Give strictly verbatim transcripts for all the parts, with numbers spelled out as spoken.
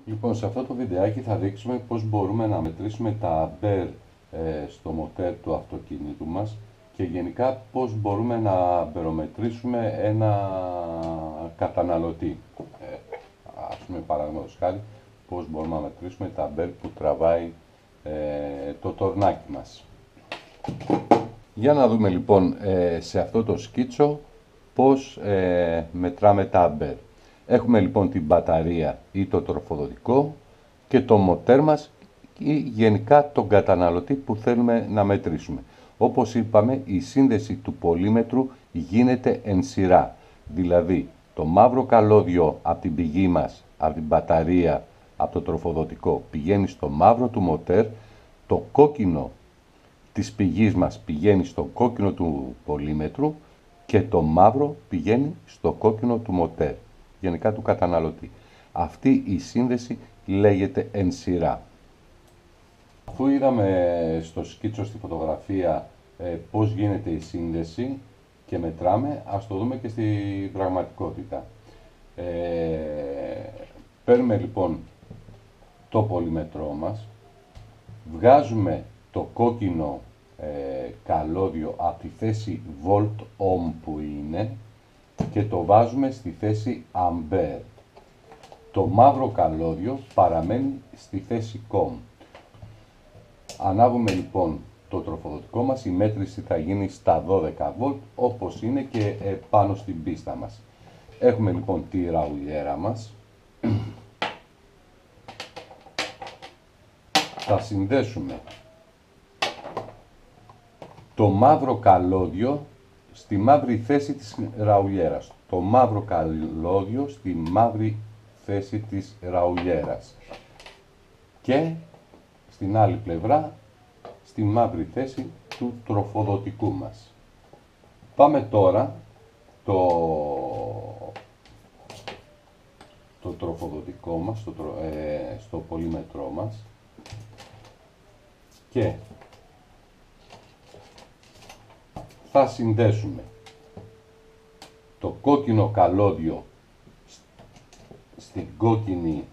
Λοιπόν, σε αυτό το βιντεάκι θα δείξουμε πώς μπορούμε να μετρήσουμε τα αμπέρ ε, στο μοτέρ του αυτοκίνητου μας και γενικά πώς μπορούμε να αμπερομετρήσουμε ένα καταναλωτή. Ε, ας πούμε, παραδείγματος χάρη, πώς μπορούμε να μετρήσουμε τα αμπέρ που τραβάει ε, το τορνάκι μας. Για να δούμε λοιπόν ε, σε αυτό το σκίτσο πώς ε, μετράμε τα αμπέρ. Έχουμε λοιπόν την μπαταρία ή το τροφοδοτικό και το μοτέρ μας ή γενικά τον καταναλωτή που θέλουμε να μετρήσουμε. Όπως είπαμε, η σύνδεση του πολύμετρου γίνεται εν σειρά. Δηλαδή, το μαύρο καλώδιο από την πηγή μας, από την μπαταρία, από το τροφοδοτικό, πηγαίνει στο μαύρο του μοτέρ, το κόκκινο της πηγής μας πηγαίνει στο κόκκινο του πολύμετρου και το μαύρο πηγαίνει στο κόκκινο του μοτέρ, γενικά του καταναλωτή. Αυτή η σύνδεση λέγεται εν σειρά. Αφού είδαμε στο σκίτσο στη φωτογραφία ε, πώς γίνεται η σύνδεση και μετράμε, ας το δούμε και στη πραγματικότητα. Ε, παίρνουμε λοιπόν το πολύμετρό μας, βγάζουμε το κόκκινο ε, καλώδιο από τη θέση volt ohm που είναι και το βάζουμε στη θέση ampere. Το μαύρο καλώδιο παραμένει στη θέση com. Ανάβουμε λοιπόν το τροφοδοτικό μας, η μέτρηση θα γίνει στα δώδεκα βολτ όπως είναι και ε, πάνω στην πίστα μας. Έχουμε λοιπόν τη ραουλιέρα μας. Θα συνδέσουμε το μαύρο καλώδιο στη μαύρη θέση της ραουλιέρας. Το μαύρο καλώδιο στη μαύρη θέση της ραουλιέρας. Και στην άλλη πλευρά, στη μαύρη θέση του τροφοδοτικού μας. Πάμε τώρα το, το τροφοδοτικό μας, στο, ε, στο πολύμετρό μας και θα συνδέσουμε το κόκκινο καλώδιο στην κόκκινη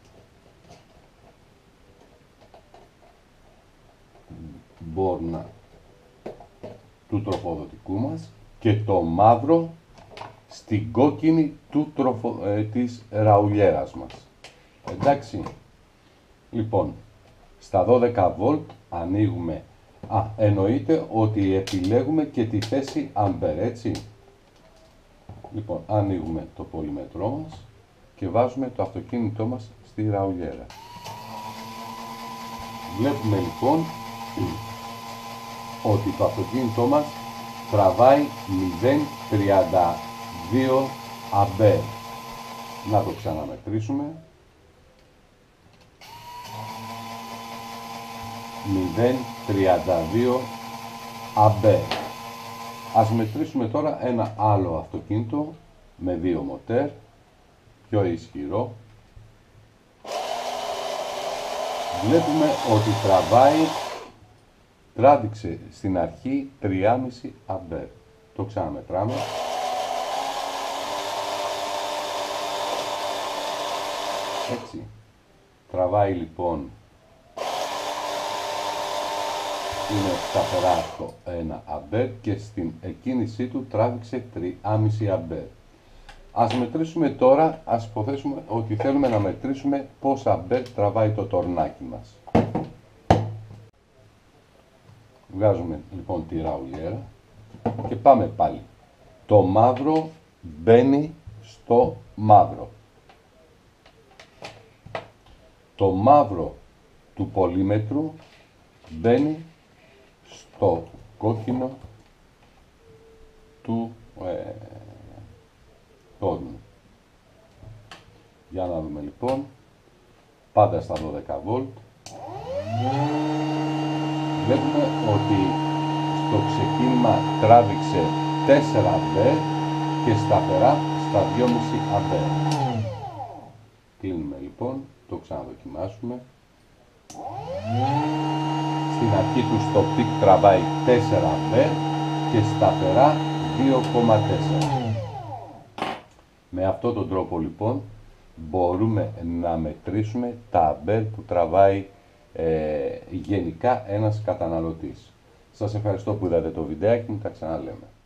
μπόρνα του τροφοδοτικού μας και το μαύρο στην κόκκινη του τροφο, ε, της ραουλιέρας μας. Εντάξει, λοιπόν, στα δώδεκα βολτ ανοίγουμε. Α, εννοείται ότι επιλέγουμε και τη θέση αμπέρ, έτσι. Λοιπόν, ανοίγουμε το πολύμετρό μας και βάζουμε το αυτοκίνητό μας στη ραουλιέρα. Βλέπουμε λοιπόν ότι το αυτοκίνητό μας τραβάει μηδέν κόμμα τριάντα δύο αμπέρ. Να το ξαναμετρήσουμε. μηδέν κόμμα τριάντα δύο αμπέρ. Ας μετρήσουμε τώρα ένα άλλο αυτοκίνητο με δύο μοτέρ, πιο ισχυρό. Βλέπουμε ότι τραβάει, τράβηξε στην αρχή τρία κόμμα πέντε αμπέρ. Το ξαναμετράμε. Έτσι. Τραβάει λοιπόν, είναι σταθερά στο ένα αμπέρ και στην εκκίνησή του τράβηξε τρία κόμμα πέντε αμπέρ. Ας μετρήσουμε τώρα, ας υποθέσουμε ότι θέλουμε να μετρήσουμε πόσα αμπέρ τραβάει το τορνάκι μας. Βγάζουμε λοιπόν τη ραουλιέρα και πάμε πάλι. Το μαύρο μπαίνει στο μαύρο. Το μαύρο του πολύμετρου μπαίνει στο κόκκινο του ε, τόρνου. Για να δούμε λοιπόν, πάντα στα δώδεκα βολτ. Βλέπουμε ότι στο ξεκίνημα τράβηξε τέσσερα αμπέρ και σταθερά στα δύο κόμμα πέντε αμπέρ. Κλείνουμε λοιπόν, το ξαναδοκιμάσουμε. Στην αρχή του στο πικ τραβάει τέσσερα αμπέρ και σταθερά δύο κόμμα τέσσερα. Με αυτόν τον τρόπο λοιπόν μπορούμε να μετρήσουμε τα αμπέρ που τραβάει ε, γενικά ένας καταναλωτής. Σας ευχαριστώ που είδατε το βιντεάκι μου, τα ξαναλέμε.